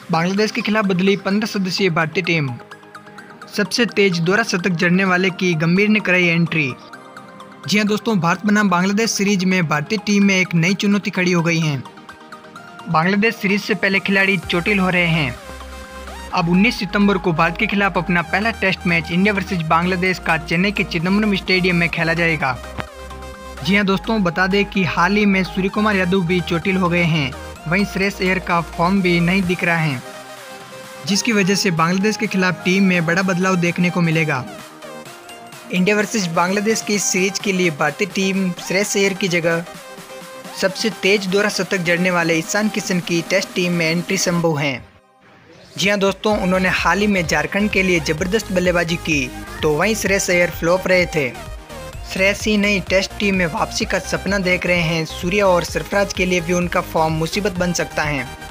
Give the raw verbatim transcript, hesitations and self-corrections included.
बांग्लादेश के खिलाफ बदली पंद्रह सदस्यीय भारतीय टीम। सबसे तेज दोहरा शतक जड़ने वाले की गंभीर ने कराई एंट्री। जी हां दोस्तों, भारत बनाम बांग्लादेश सीरीज में भारतीय टीम में एक नई चुनौती खड़ी हो गई है। बांग्लादेश सीरीज से पहले खिलाड़ी चोटिल हो रहे हैं। अब उन्नीस सितंबर को भारत के खिलाफ अपना पहला test match India versus Bangladesh का चेन्नई के चिदम्बरम स्टेडियम में खेला जाएगा। जी हां दोस्तों, बता दें कि हाल ही में सूर्य कुमार यादव भी चोटिल हो गए हैं। वहीं श्रेयस अय्यर का फॉर्म भी नहीं दिख रहा है, जिसकी वजह से बांग्लादेश के खिलाफ टीम में बड़ा बदलाव देखने को मिलेगा। इंडिया वर्सेस बांग्लादेश की इस सीरीज के लिए भारतीय टीम श्रेयस अय्यर की जगह सबसे तेज दोहरा शतक जड़ने वाले ईशान किशन की टेस्ट टीम में एंट्री संभव है। जी हां दोस्तों, उन्होंने हाल ही में झारखंड के लिए जबरदस्त बल्लेबाजी की, तो वहीं श्रेयस अय्यर फ्लॉप रहे थे। श्रेयस ही नहीं, टेस्ट टीम में वापसी का सपना देख रहे हैं सूर्या, और सरफराज के लिए भी उनका फॉर्म मुसीबत बन सकता है।